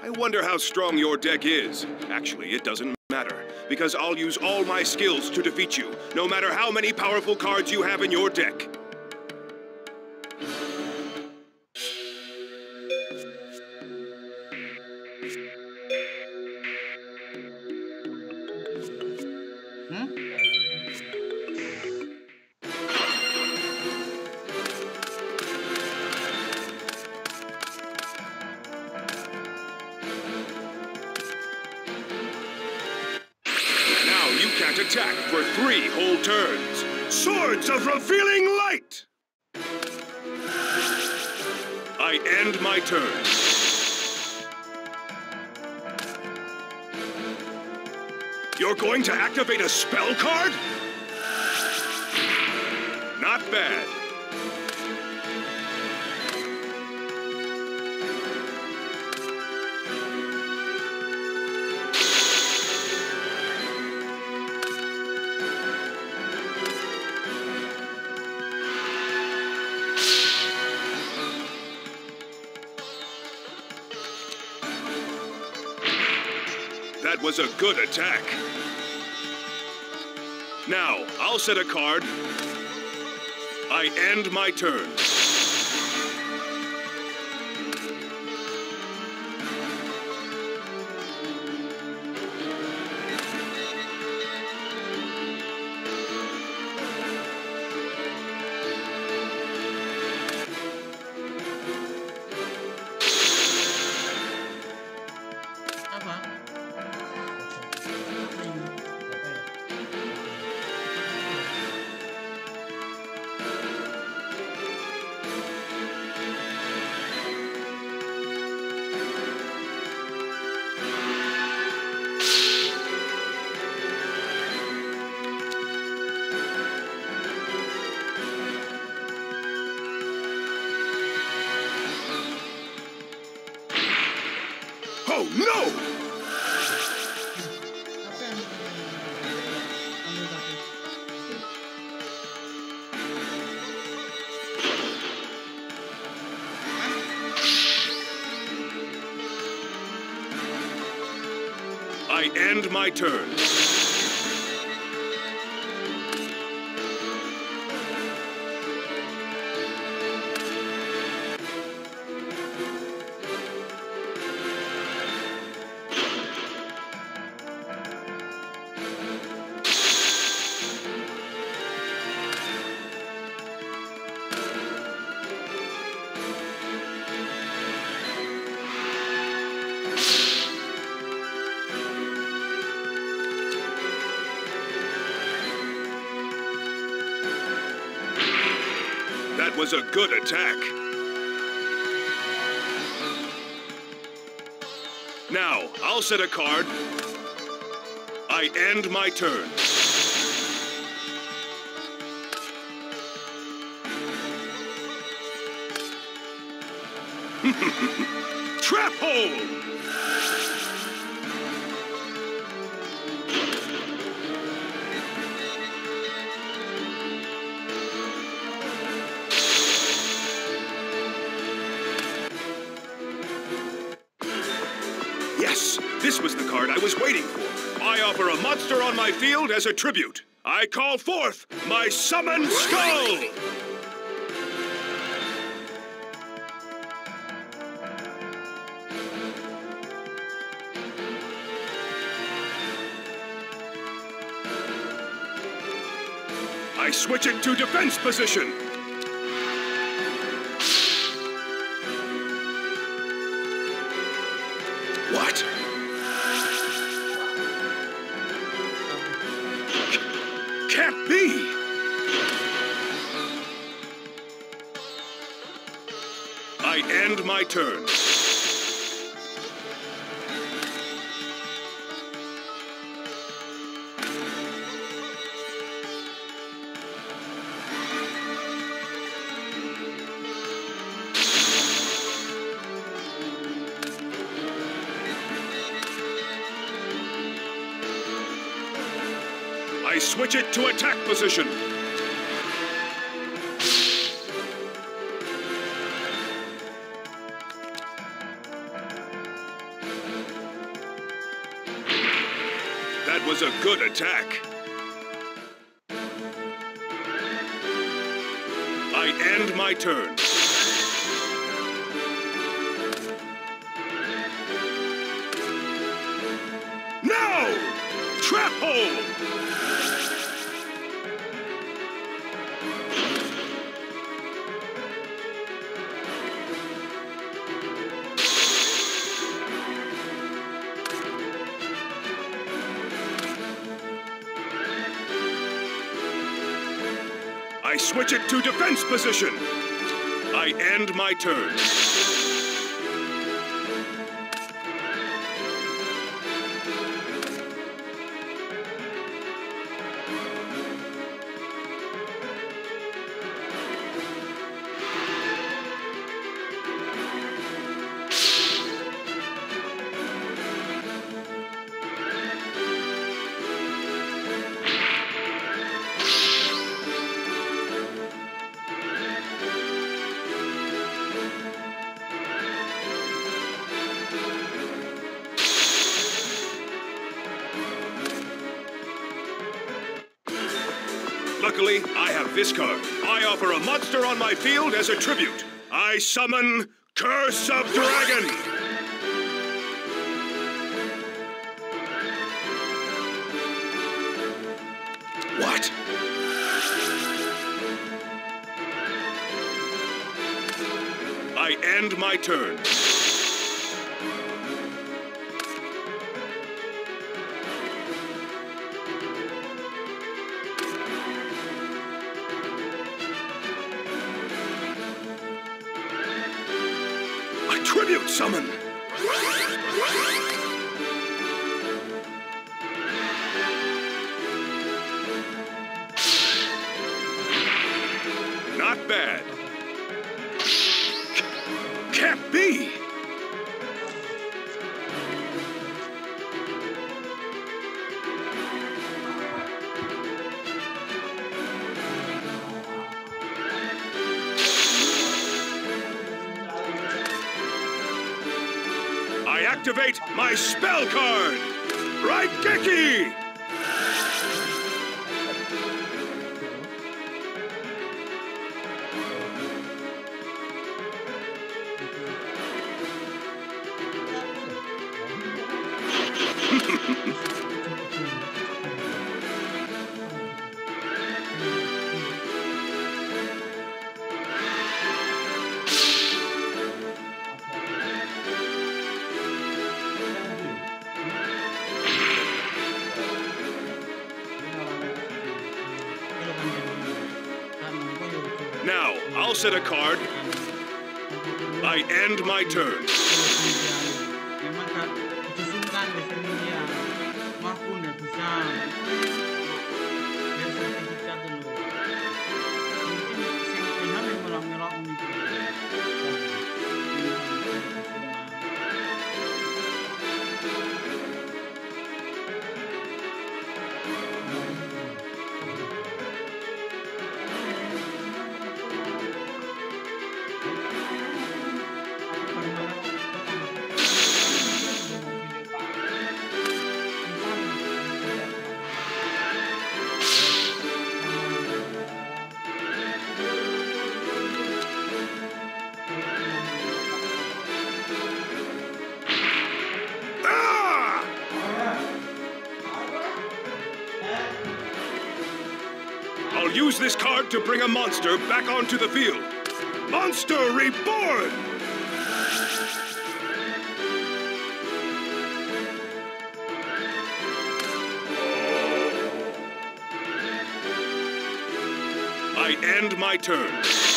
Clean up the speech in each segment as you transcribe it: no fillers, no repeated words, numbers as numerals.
I wonder how strong your deck is. Actually, it doesn't matter, because I'll use all my skills to defeat you, no matter how many powerful cards you have in your deck. Can't attack for 3 whole turns. Swords of Revealing Light! I end my turn. You're going to activate a spell card? Not bad. That was a good attack. Now, I'll set a card. I end my turn. Oh, no! I end my turn. That was a good attack. Now, I'll set a card. I end my turn. Trap hole! Yes, this was the card I was waiting for. I offer a monster on my field as a tribute. I call forth my Summoned Skull! I switch it to defense position. What? Can't be! I end my turn. I switch it to attack position. was a good attack. I end my turn. Now! Trap hole! I switch it to defense position. I end my turn. Luckily, I have this card. I offer a monster on my field as a tribute. I summon Curse of Dragon! What? I end my turn. Tribute summon! Not bad. Can't be! I activate my spell card! Raigeki! Now, I'll set a card. I end my turn. I'll use this card to bring a monster back onto the field. Monster Reborn! I end my turn.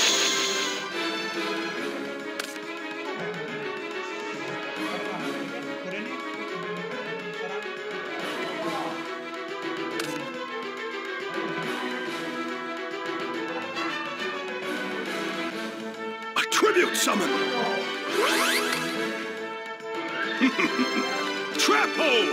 Tribute summon! Trap hole!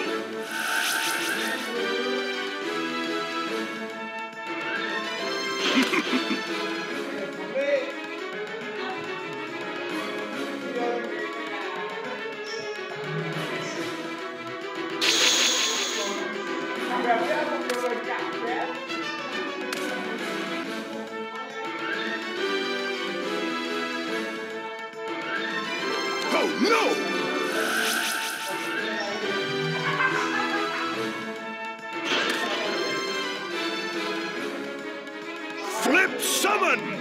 Oh, no! Flip summon!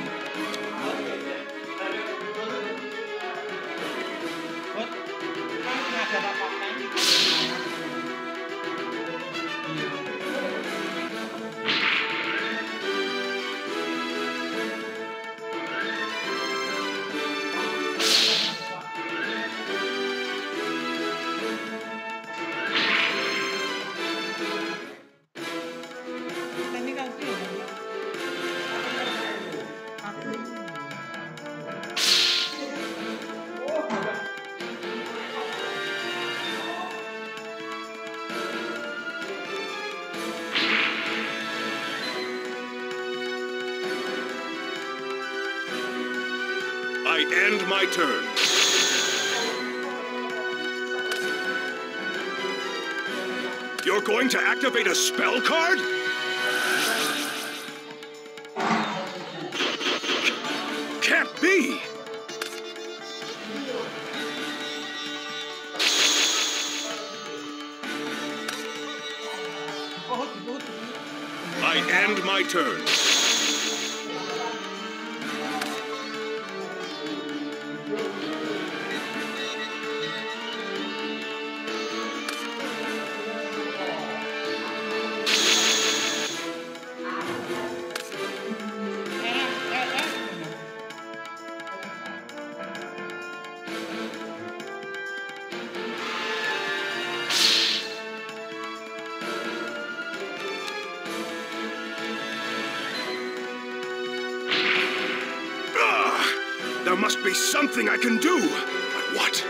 I end my turn. You're going to activate a spell card? Can't be! I end my turn. There must be something I can do. But what?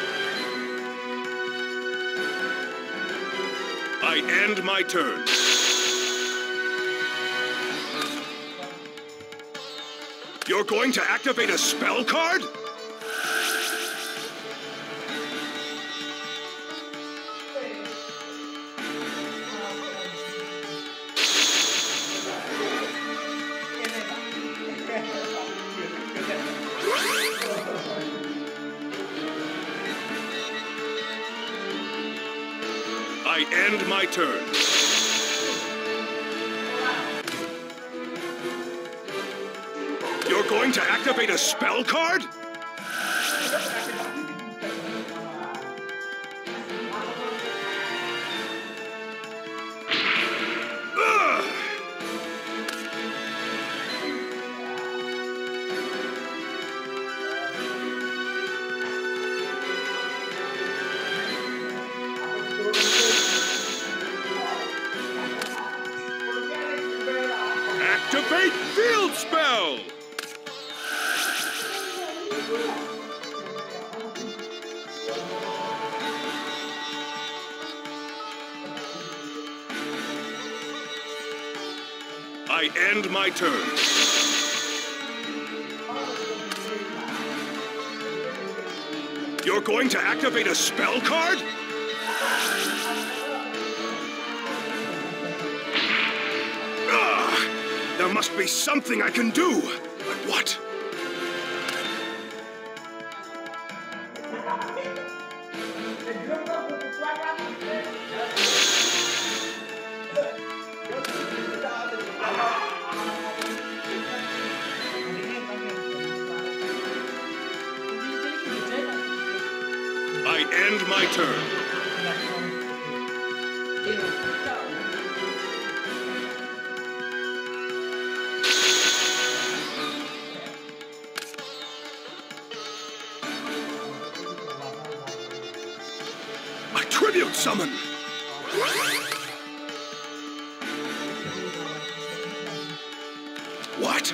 I end my turn. You're going to activate a spell card? I end my turn. You're going to activate a spell card? Activate Field Spell! I end my turn. You're going to activate a spell card? There must be something I can do. But what? I end my turn. A tribute summon! What?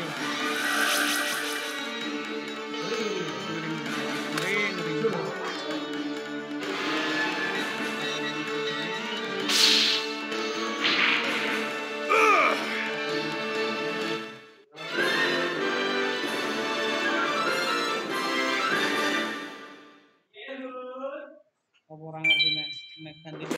Orang ngerti nek ganti